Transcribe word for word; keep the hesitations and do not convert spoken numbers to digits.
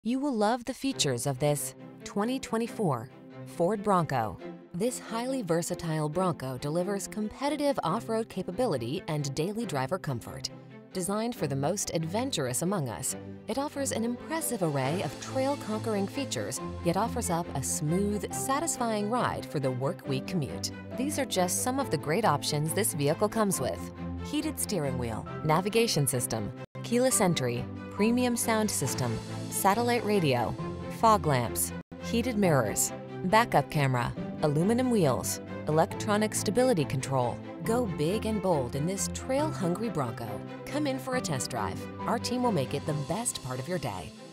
You will love the features of this twenty twenty-four Ford Bronco. This highly versatile Bronco delivers competitive off-road capability and daily driver comfort. Designed for the most adventurous among us, it offers an impressive array of trail-conquering features, yet offers up a smooth, satisfying ride for the work week commute. These are just some of the great options this vehicle comes with: heated steering wheel, navigation system, keyless entry, premium sound system, satellite radio, fog lamps, heated mirrors, backup camera, aluminum wheels, electronic stability control. Go big and bold in this trail-hungry Bronco. Come in for a test drive. Our team will make it the best part of your day.